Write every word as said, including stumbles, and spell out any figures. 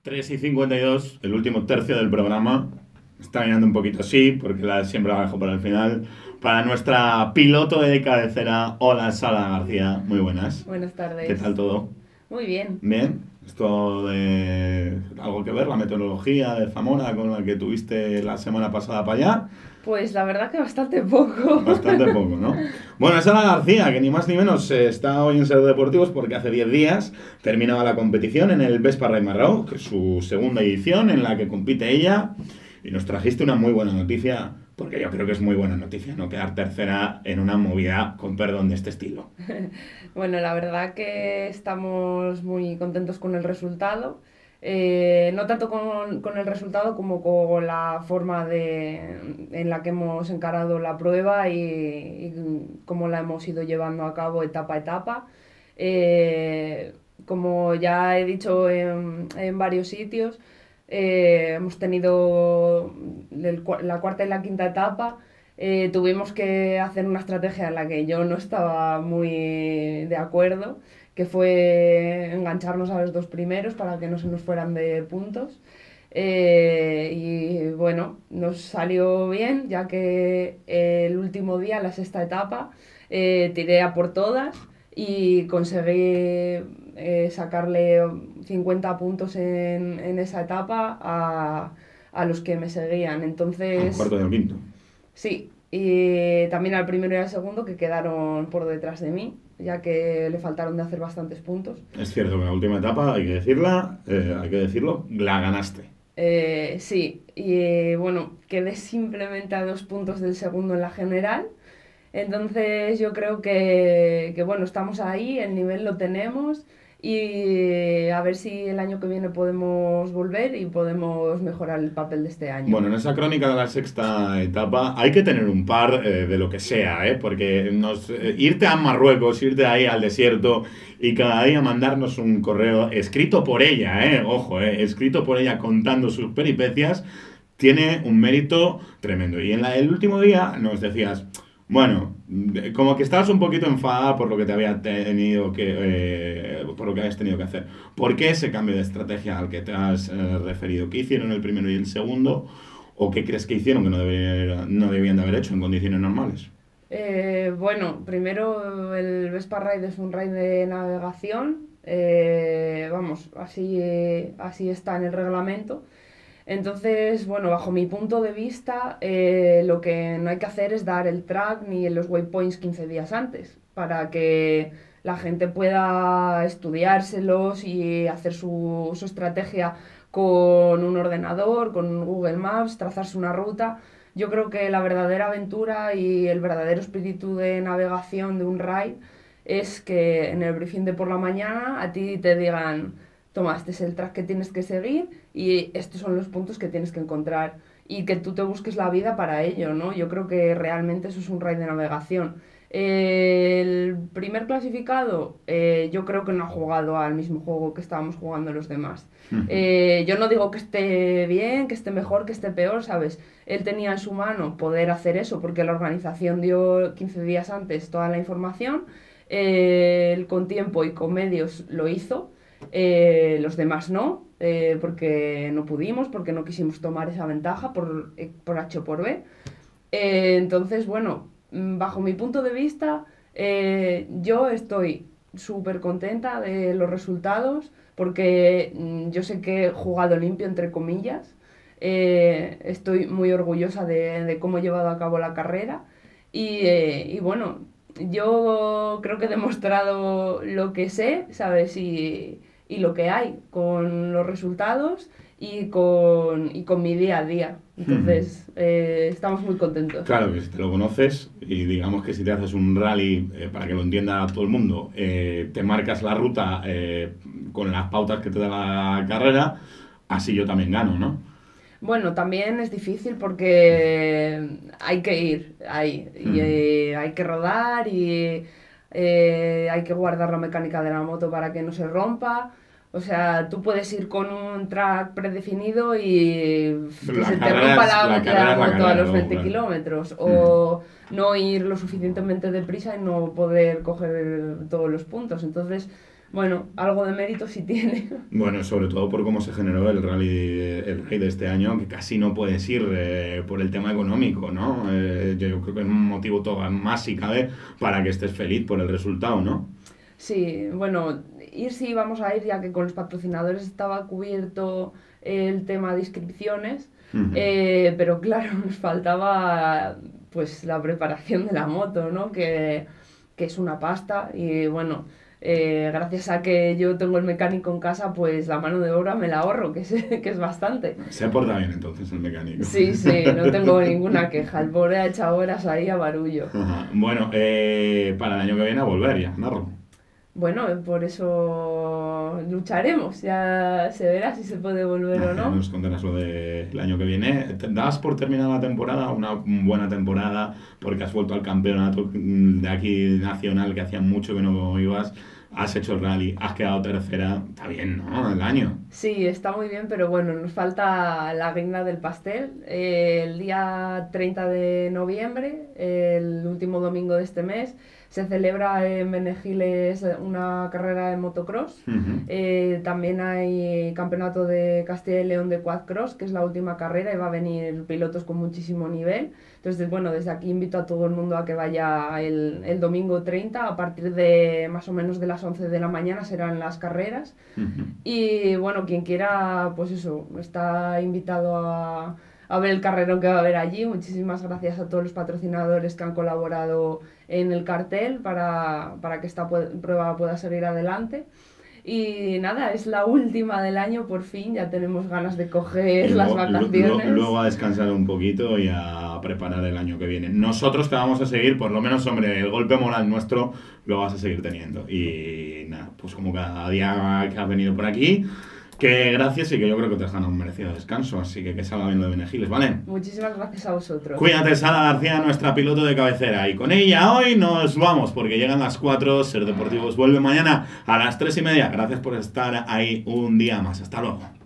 tres y cincuenta y dos, el último tercio del programa. Está mirando un poquito así, porque la, siempre la dejo para el final. Para nuestra piloto de cabecera, hola Sara García, muy buenas. Buenas ¿Qué tal tardes. todo? Muy bien. ¿Bien? ¿Esto de algo que ver, la meteorología de Zamora con la que tuviste la semana pasada para allá? Pues la verdad que bastante poco. Bastante poco, ¿no? Bueno, es Ana García, que ni más ni menos eh, está hoy en Ser Deportivos porque hace diez días terminaba la competición en el Vespa Rey Marró, que es su segunda edición en la que compite ella. Y nos trajiste una muy buena noticia, porque yo creo que es muy buena noticia no quedar tercera en una movida, con perdón, de este estilo. Bueno, la verdad que estamos muy contentos con el resultado. Eh, no tanto con, con el resultado como con la forma de, en la que hemos encarado la prueba y, y cómo la hemos ido llevando a cabo etapa a etapa. Eh, Como ya he dicho en, en varios sitios, eh, hemos tenido el cua- la cuarta y la quinta etapa. Eh, tuvimos que hacer una estrategia en la que yo no estaba muy de acuerdo, que fue engancharnos a los dos primeros para que no se nos fueran de puntos. Eh, y bueno, nos salió bien, ya que el último día, la sexta etapa, eh, tiré a por todas y conseguí eh, sacarle cincuenta puntos en, en esa etapa a, a los que me seguían. Al Entonces, cuarto y al quinto. sí, y también al primero y al segundo que quedaron por detrás de mí, ya que le faltaron de hacer bastantes puntos. Es cierto que en la última etapa, hay que decirla, eh, hay que decirlo, la ganaste. Eh, sí, y eh, bueno, quedé simplemente a dos puntos del segundo en la general. Entonces yo creo que, que, bueno, estamos ahí, el nivel lo tenemos y a ver si el año que viene podemos volver y podemos mejorar el papel de este año. Bueno, en esa crónica de la sexta etapa hay que tener un par eh, de lo que sea, ¿eh? Porque nos, eh, irte a Marruecos, irte ahí al desierto y cada día mandarnos un correo escrito por ella, ¿eh? Ojo, ¿eh? Escrito por ella contando sus peripecias, tiene un mérito tremendo. Y en la- el último día nos decías, bueno, de- como que estabas un poquito enfadada por lo que te había tenido que, eh, por lo que habías tenido que hacer. ¿Por qué ese cambio de estrategia al que te has eh, referido? ¿Qué hicieron el primero y el segundo? ¿O qué crees que hicieron que no, debería- no debían de haber hecho en condiciones normales? Eh, bueno, primero el Vespa Ride es un ride de navegación, eh, vamos, así, eh, así está en el reglamento. Entonces, bueno, bajo mi punto de vista, eh, lo que no hay que hacer es dar el track ni los waypoints quince días antes, para que la gente pueda estudiárselos y hacer su, su estrategia con un ordenador, con Google Maps, trazarse una ruta. Yo creo que la verdadera aventura y el verdadero espíritu de navegación de un raid es que en el briefing de por la mañana a ti te digan, toma, este es el track que tienes que seguir y estos son los puntos que tienes que encontrar y que tú te busques la vida para ello, ¿no? Yo creo que realmente eso es un raid de navegación. El primer clasificado, eh, yo creo que no ha jugado al mismo juego que estábamos jugando los demás. Eh, yo no digo que esté bien, que esté mejor, que esté peor, ¿sabes? Él tenía en su mano poder hacer eso porque la organización dio quince días antes toda la información. Eh, él con tiempo y con medios lo hizo. Eh, los demás no, eh, porque no pudimos, porque no quisimos tomar esa ventaja por, eh, por H o por B. Eh, entonces, bueno, mm, bajo mi punto de vista, eh, yo estoy súper contenta de los resultados porque mm, yo sé que he jugado limpio, entre comillas. Eh, estoy muy orgullosa de, de cómo he llevado a cabo la carrera y, eh, y bueno, yo creo que he demostrado lo que sé, ¿sabes? Y, y lo que hay con los resultados y con, y con mi día a día. Entonces, eh, estamos muy contentos. Claro que si te lo conoces y digamos que si te haces un rally, eh, para que lo entienda todo el mundo, eh, te marcas la ruta eh, con las pautas que te da la carrera, así yo también gano, ¿no? Bueno, también es difícil porque hay que ir ahí y eh, hay que rodar y eh, hay que guardar la mecánica de la moto para que no se rompa. O sea, tú puedes ir con un track predefinido y que La se te carrera rompa es la, la, carrera la es la moto a carrera, los luego, veinte claro. kilómetros o no ir lo suficientemente deprisa y no poder coger todos los puntos. Entonces, Bueno, algo de mérito sí tiene. Bueno, sobre todo por cómo se generó el rally, el rally de este año, que casi no puedes ir eh, por el tema económico, ¿no? Eh, yo creo que es un motivo todo más si cabe para que estés feliz por el resultado, ¿no? Sí, bueno, ir sí vamos a ir, ya que con los patrocinadores estaba cubierto el tema de inscripciones, Ujú. eh, pero claro, nos faltaba pues la preparación de la moto, ¿no? Que, que es una pasta y bueno, eh, gracias a que yo tengo el mecánico en casa, pues la mano de obra me la ahorro, que es, que es bastante. Se porta bien entonces el mecánico. Sí, sí, no tengo ninguna queja, el pobre ha echado horas ahí a barullo. Ajá. Bueno, eh, para el año que viene a volver ya, Narro. Bueno, por eso lucharemos, ya se verá si se puede volver o Ah, ya no. nos contarás lo del año que viene. ¿Te das por terminada la temporada? Una buena temporada, porque has vuelto al campeonato mm, de aquí nacional, que hacía mucho que no ibas. Has hecho el rally, has quedado tercera. Está bien, ¿no? El año. Sí, está muy bien, pero bueno, nos falta la guinda del pastel. Eh, el día treinta de noviembre, el último domingo de este mes, se celebra en Menegiles una carrera de motocross. Ujú. Eh, también hay campeonato de Castilla y León de quadcross, que es la última carrera y va a venir pilotos con muchísimo nivel. Entonces, bueno, desde aquí invito a todo el mundo a que vaya el, el domingo treinta, a partir de más o menos de las once de la mañana serán las carreras. Ujú. Y bueno, quien quiera, pues eso, está invitado a, a ver el carrerón que va a haber allí. Muchísimas gracias a todos los patrocinadores que han colaborado en el cartel para, para que esta pue- prueba pueda seguir adelante. Y nada, es la última del año, por fin, ya tenemos ganas de Y coger las luego, lu- lu- vacaciones. luego a descansar un poquito y a preparar el año que viene. Nosotros te vamos a seguir, por lo menos, hombre, el golpe moral nuestro lo vas a seguir teniendo. Y nada, pues como cada día que has venido por aquí, que gracias y que yo creo que te has ganado un merecido descanso. Así que que salga bien lo de Menegiles, ¿vale? Muchísimas gracias a vosotros. Cuídate, Sara García, nuestra piloto de cabecera. Y con ella hoy nos vamos, porque llegan las cuatro. Ser Deportivos vuelve mañana a las tres y media. Gracias por estar ahí un día más. Hasta luego.